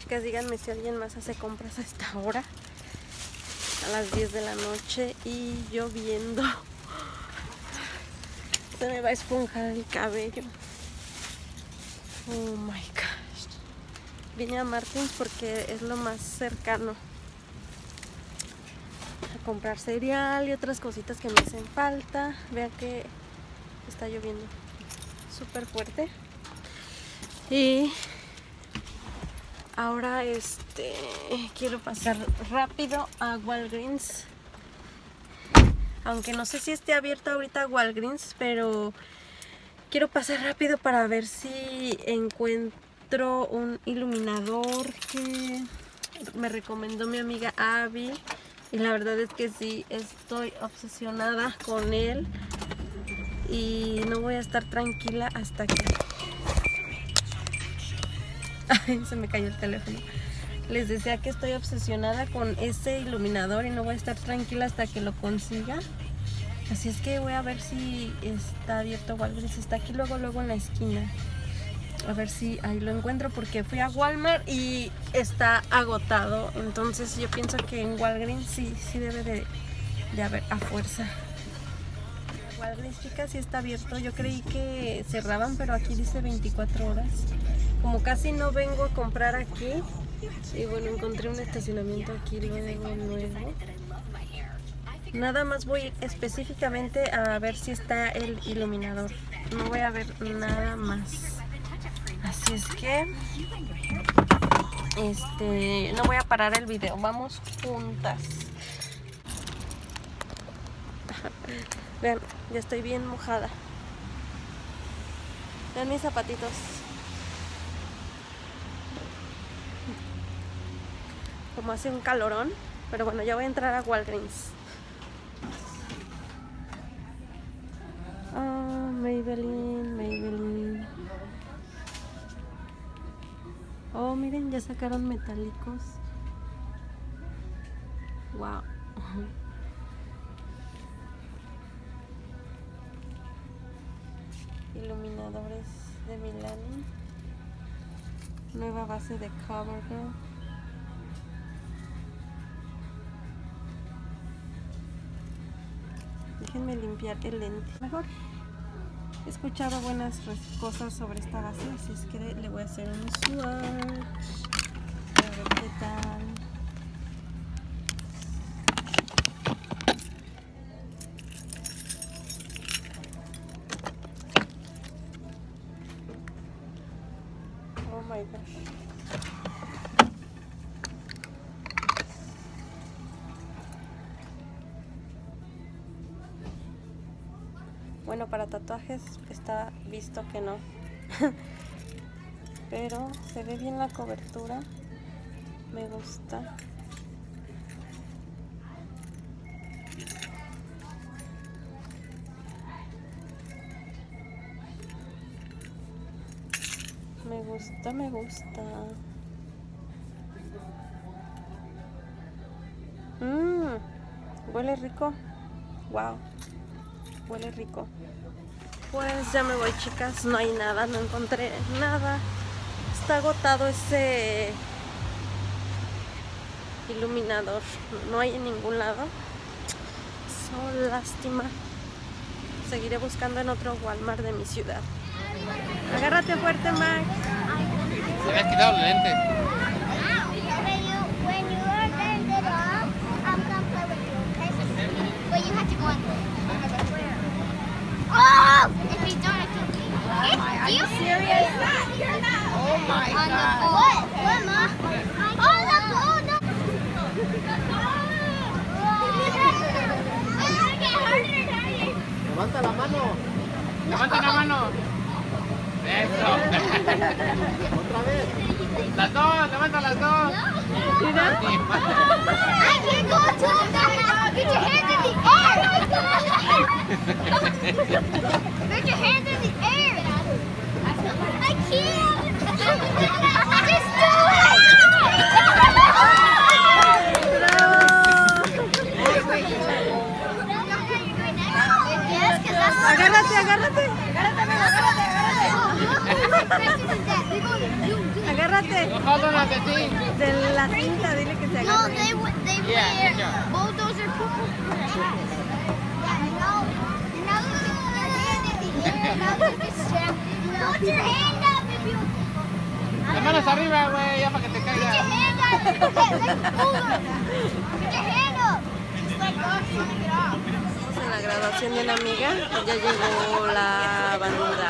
chicas, díganme si alguien más hace compras a esta hora, a las 10 de la noche y lloviendo. Se me va a esponjar el cabello. Oh my gosh. Vine a Martins porque es lo más cercano a comprar cereal y otras cositas que me hacen falta. Vean que está lloviendo súper fuerte. Y ahora quiero pasar rápido a Walgreens. Aunque no sé si esté abierto ahorita Walgreens, pero quiero pasar rápido para ver si encuentro un iluminador que me recomendó mi amiga Abby. Y la verdad es que sí, estoy obsesionada con él. Y no voy a estar tranquila hasta que... Ay, se me cayó el teléfono. Les decía que estoy obsesionada con ese iluminador y no voy a estar tranquila hasta que lo consiga. Así es que voy a ver si está abierto Walgreens. Está aquí luego en la esquina. A ver si ahí lo encuentro porque fui a Walmart y está agotado. Entonces yo pienso que en Walgreens sí debe de haber a fuerza. Walgreens, chicas, sí está abierto. Yo creí que cerraban, pero aquí dice 24 horas. Como casi no vengo a comprar aquí, y bueno, encontré un estacionamiento aquí luego. Nada más voy específicamente a ver si está el iluminador. No voy a ver nada más. Así es que no voy a parar el video. Vamos juntas. Vean, ya estoy bien mojada. Vean mis zapatitos. Como hace un calorón. Pero bueno, ya voy a entrar a Walgreens. Ah, Maybelline. Oh, miren, ya sacaron metálicos. Wow. Iluminadores de Milani. Nueva base de CoverGirl. Déjenme limpiar el lente. Mejor he escuchado buenas cosas sobre esta base, así es que le voy a hacer un swatch. A ver qué tal. Oh my gosh. Bueno, para tatuajes está visto que no. Pero se ve bien la cobertura. Me gusta. Me gusta. Huele rico. Wow. Huele rico. Pues ya me voy, chicas. No hay nada, no encontré nada. Está agotado ese iluminador. No hay en ningún lado. So, lástima. Seguiré buscando en otro Walmart de mi ciudad. Agárrate fuerte, Mac. Se me ha quitado el lente. Oh! If you don't, I can leave. Are you serious? Oh my God. What, Ma? Oh, look! Oh, no! Levanta la mano. Levanta la mano. Eso. Otra vez. Las dos, levanta las dos. Mira. I can't go to the Get your hands in the air! Put your hands in the air! I can't! Just do Agárrate. Agárrate. Agárrate. dile que se No, agarre. they wear bulldozer people. Put your hand up if you. Las manos arriba, güey, ya para que te Put your caiga. hand up. Okay, let's pull her. Put your hand up. Just like us, trying to get off. Estamos en la graduación de una amiga y ya llegó la banda.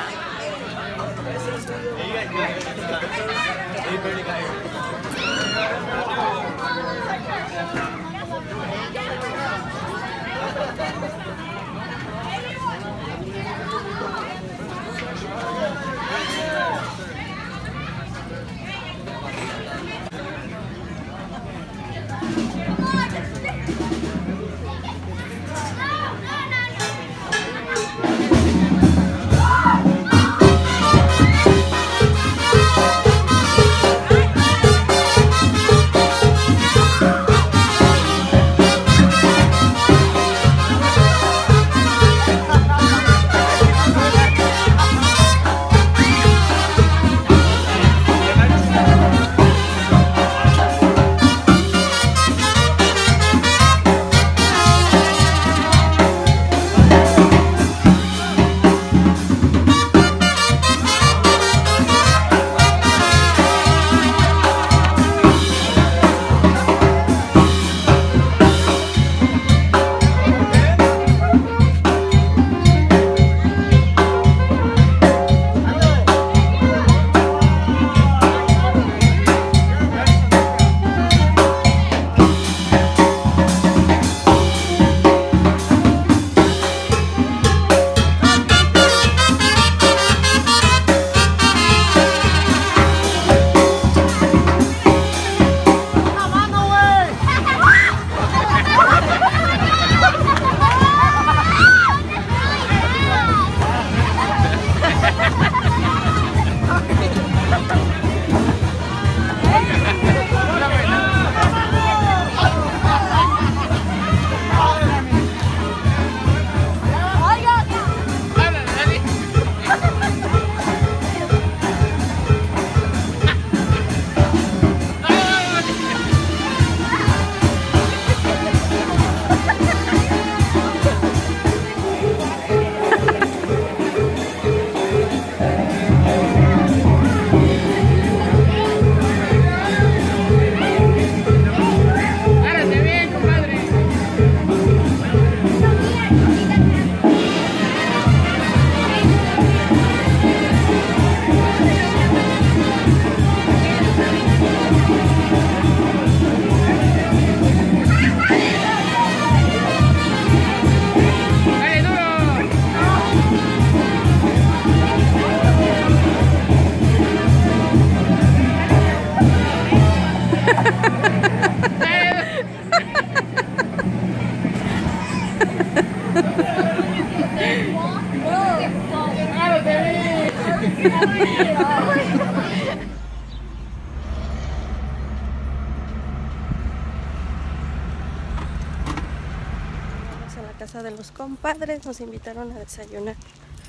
Estamos en la casa de los compadres, nos invitaron a desayunar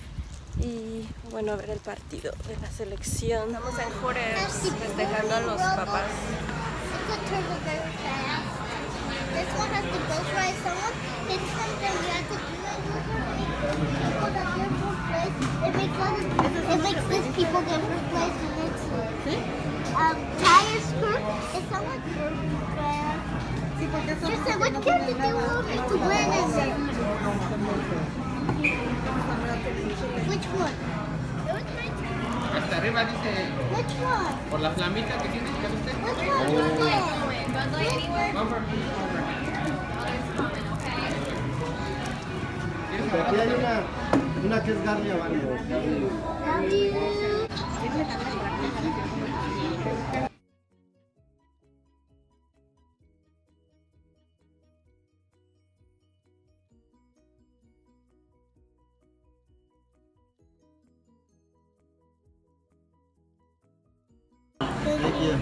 y bueno, a ver el partido de la selección. Estamos en Hooters festejando a los papás. This one has to go try someone. It's something you have to do. It makes this people get first place and it's tire skirt. It's someone just say what character do you want me to win in? Which one? Hasta arriba dice, Which one? por la flamita que tiene, ¿ya viste? Which one? Aquí hay una que es Garlia, vale. Love you. Thank you.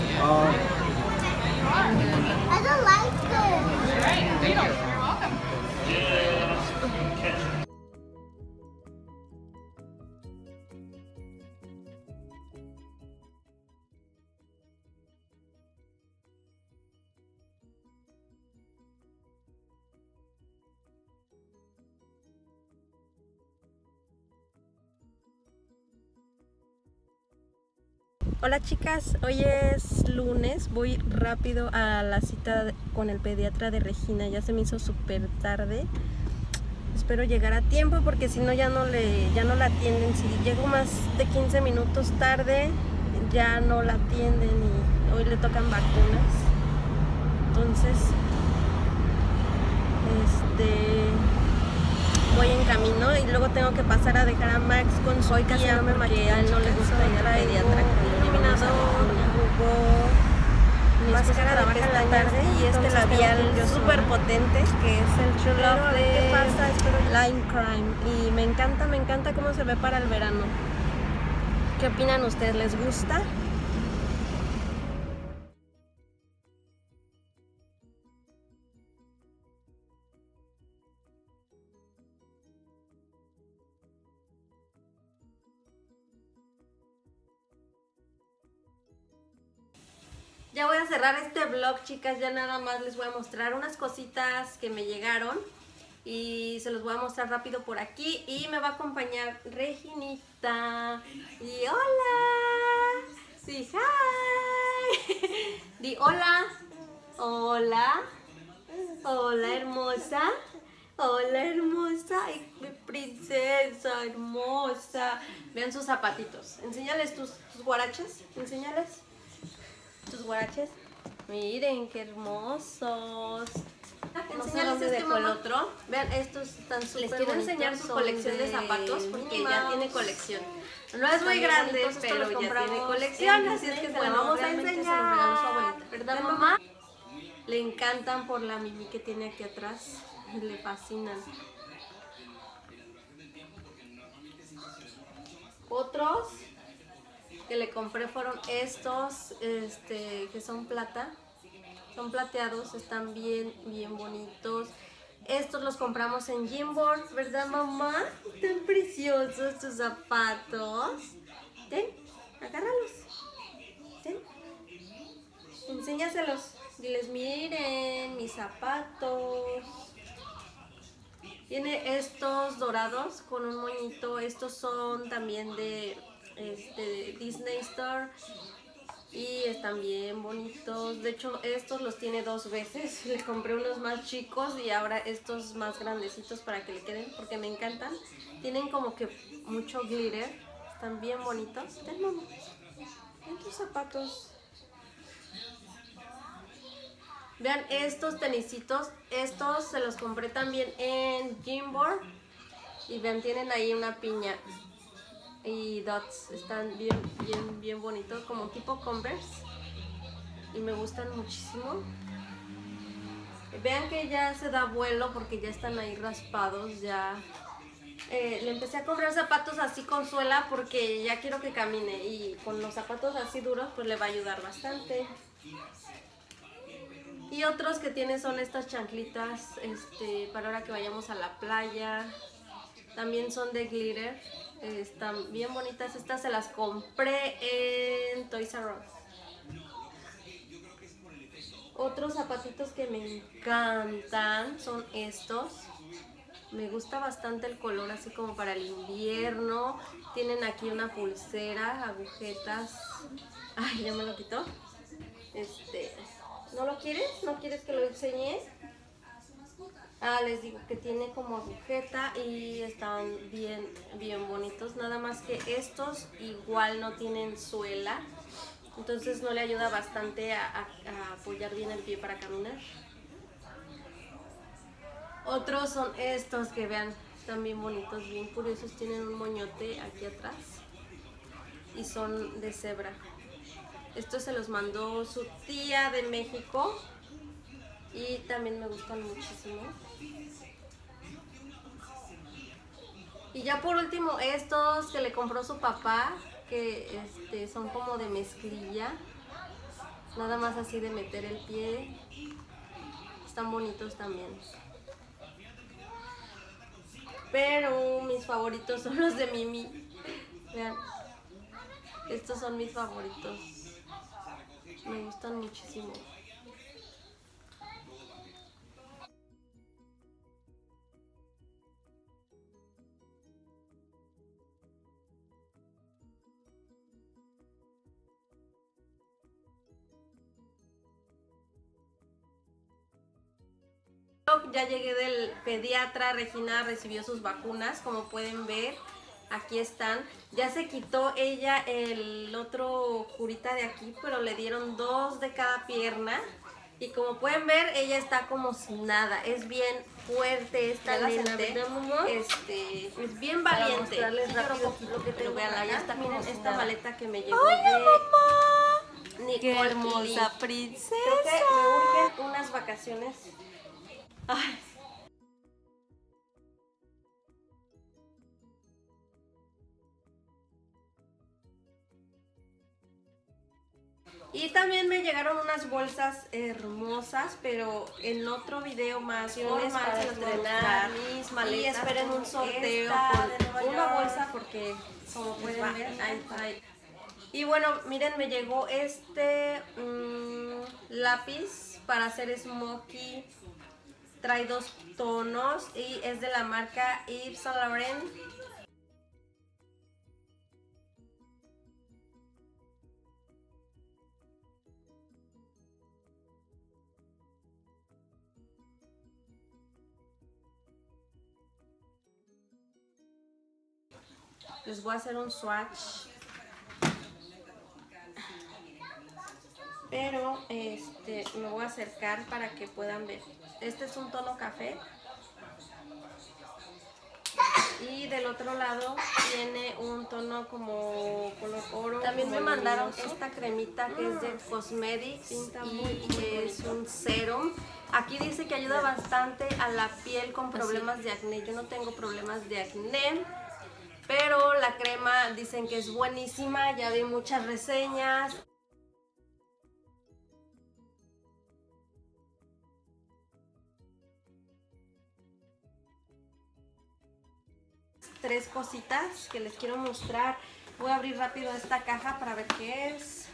I don't like this. Thank you. Hola chicas, hoy es lunes, voy rápido a la cita con el pediatra de Regina, ya se me hizo súper tarde. Espero llegar a tiempo porque si no ya no la atienden. Si llego más de 15 minutos tarde ya no la atienden y hoy le tocan vacunas. Entonces, voy en camino y luego tengo que pasar a dejar a Max con su tía porque a él no le gusta ir al pediatra con el iluminador, máscara de pestañas y este labial súper potente que es el True Love de Lime Crime y me encanta cómo se ve para el verano. ¿Qué opinan ustedes? ¿Les gusta? Ya voy a cerrar este vlog, chicas, ya nada más les voy a mostrar unas cositas que me llegaron y se los voy a mostrar rápido por aquí y me va a acompañar Reginita. Y hola, sí, hi. Di hola, hola, hola hermosa, hola hermosa, ay, mi princesa hermosa. Vean sus zapatitos, enséñales tus guaraches, enséñales. Tus guaraches, miren qué hermosos. Enséñales dejó el otro. Vean, estos están súper bonitos. Les quiero enseñar su colección de zapatos porque ya tiene colección. No es muy grande, pero ya tiene colección, así es que se la vamos a enseñar. Se los regaló su abuelita, ¿verdad, mamá? Le encantan por la Mimi que tiene aquí atrás, le fascinan. Otros que le compré fueron estos, que son plata, son plateados, están bien bonitos. Estos los compramos en Gymboree, ¿verdad, mamá? Están preciosos tus zapatos. Ten, agárralos. Ten, enséñaselos. Diles, miren mis zapatos. Tiene estos dorados con un moñito. Estos son también de Disney Store y están bien bonitos. De hecho estos los tiene 2 veces. Le compré unos más chicos y ahora estos más grandecitos para que le queden porque me encantan. Tienen como que mucho glitter, están bien bonitos. Ten, mamá, ven tus zapatos. Vean estos tenisitos, estos se los compré también en Gymboree y vean, tienen ahí una piña y dots, están bien bonitos, como tipo Converse y me gustan muchísimo. Vean que ya se da vuelo porque ya están ahí raspados. Ya le empecé a comprar zapatos así con suela porque ya quiero que camine y con los zapatos así duros pues le va a ayudar bastante. Y otros que tiene son estas chanclitas para ahora que vayamos a la playa. También son de glitter. Están bien bonitas. Estas se las compré en Toys R Us. Otros zapatitos que me encantan son estos. Me gusta bastante el color, así como para el invierno. Tienen aquí una pulsera, agujetas. Ay, ya me lo quitó. ¿No lo quieres? ¿No quieres que lo enseñe? Ah, les digo que tiene como agujeta y están bien bonitos. Nada más que estos igual no tienen suela, entonces no le ayuda bastante a apoyar bien el pie para caminar. Otros son estos que vean, están bien bonitos, bien curiosos. Tienen un moñote aquí atrás y son de cebra. Estos se los mandó su tía de México y también me gustan muchísimo. Y ya por último estos que le compró su papá, que son como de mezclilla, nada más así de meter el pie. Están bonitos también. Pero mis favoritos son los de Mimi. Vean, estos son mis favoritos. Me gustan muchísimo. vlog, ya llegué del pediatra. Regina recibió sus vacunas, como pueden ver. Aquí están. Ya se quitó ella el otro curita de aquí, pero le dieron 2 de cada pierna. Y como pueden ver, ella está como sin nada. Es bien fuerte esta nena. Es bien valiente. Para mostrarles rápido lo que tengo. Vean, ahí está, miren esta maleta que me llegó ¡Ay, de Nicole. ¡Qué hermosa Lee. princesa! Creo que me urgen unas vacaciones. Ay. Y también me llegaron unas bolsas hermosas, pero en otro video más formal se las voy a mostrar mis maletas. Y esperen un sorteo con una bolsa porque como pueden ver, ahí está. Y bueno, miren, me llegó este lápiz para hacer smokey. Trae 2 tonos y es de la marca Yves Saint Laurent. Les voy a hacer un swatch. Pero me voy a acercar para que puedan ver. Este es un tono café. Y del otro lado tiene un tono como color oro. También me mandaron esta cremita que es de Cosmetics y que es un serum. Aquí dice que ayuda bastante a la piel con problemas de acné. Yo no tengo problemas de acné, pero la crema dicen que es buenísima. Ya vi muchas reseñas. Tres cositas que les quiero mostrar. Voy a abrir rápido esta caja para ver qué es.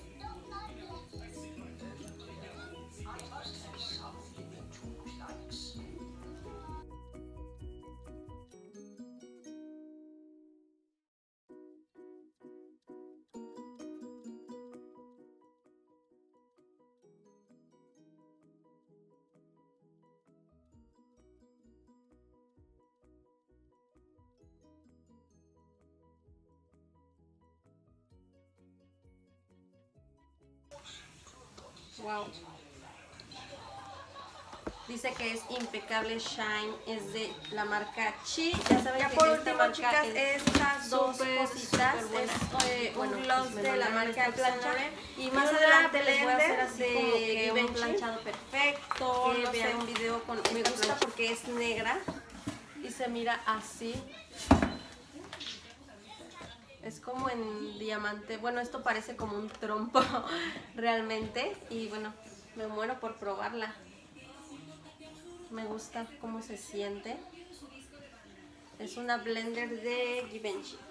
Wow. Dice que es impecable shine, es de la marca Chi. Ya saben que por último, chicas, estas dos cositas es un gloss de la marca Plancha. Y más adelante les voy a hacer así como que un planchado perfecto. No sé, un video con... Me gusta porque es negra y se mira así. Es como en diamante. Bueno, esto parece como un trompo realmente. Y bueno, me muero por probarla. Me gusta cómo se siente. Es una blender de Givenchy.